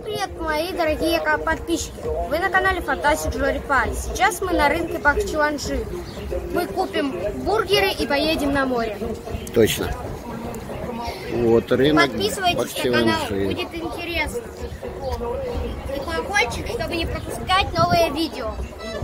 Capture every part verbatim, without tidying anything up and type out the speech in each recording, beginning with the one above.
привет, мои дорогие подписчики! Вы на канале Фантастик Жорипай. Сейчас мы на рынке Бахчеванши. Мы купим бургеры и поедем на море. Точно. Вот рынок Подписывайтесь на канал, будет интересно. И колокольчик, чтобы не пропускать новые видео.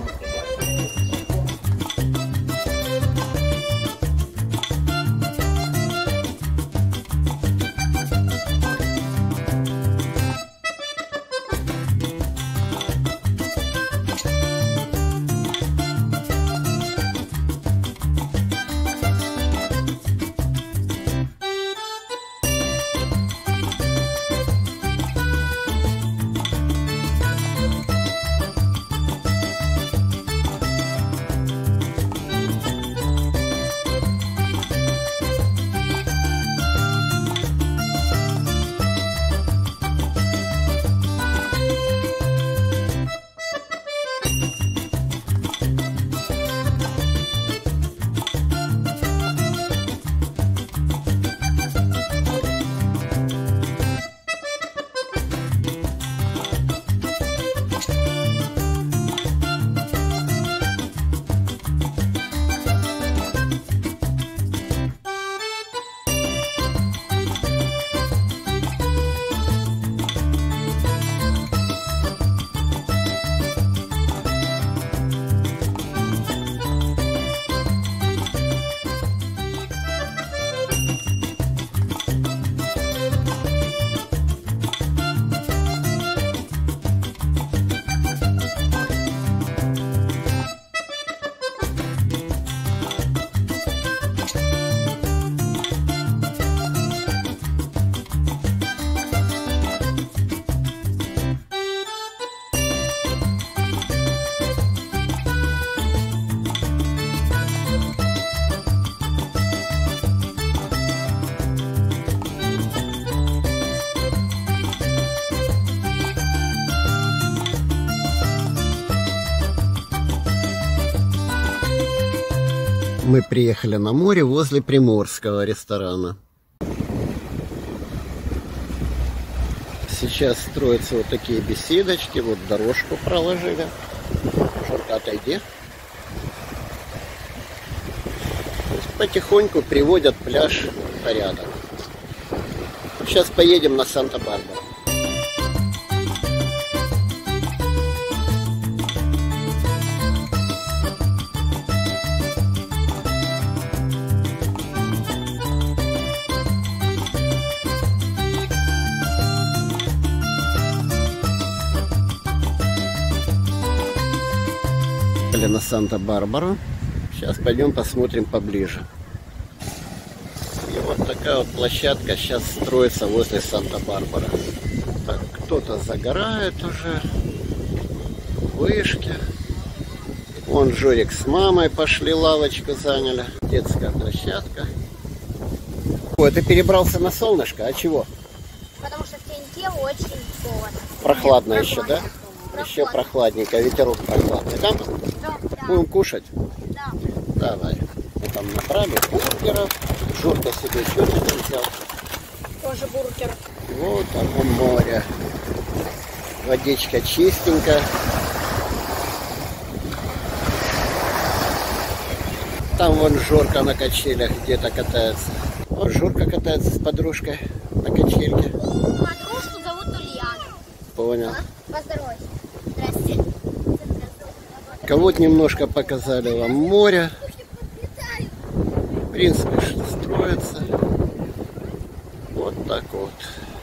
Мы приехали на море возле Приморского ресторана. Сейчас строятся вот такие беседочки. Вот дорожку проложили. Жорка, отойди. То есть потихоньку приводят пляж в порядок. Сейчас поедем на Санта-Барбару. На Санта-Барбару. Сейчас пойдем посмотрим поближе. И вот такая вот площадка сейчас строится возле Санта-Барбары. Так, кто-то загорает уже. Вышки. Вон Жорик с мамой пошли, лавочку заняли. Детская площадка. Ой, ты перебрался на солнышко, а чего? Потому что в теньке очень холодно. Прохладно Нет, еще, да? Прохладно. Еще прохладненько, ветерок прохладный. Да? Да. Будем кушать? Да. Давай. Мы там набрали бургеров. Жорка себе что-то взял. Тоже бургер. Вот оно море. Водичка чистенькая. Там вон Жорка на качелях где-то катается. Вот Жорка катается с подружкой на качельке. Подружку зовут Ульяна. Понял. Поздоровайся. Здрасте. Кого-то немножко показали вам море. В принципе, что строится. Вот так вот.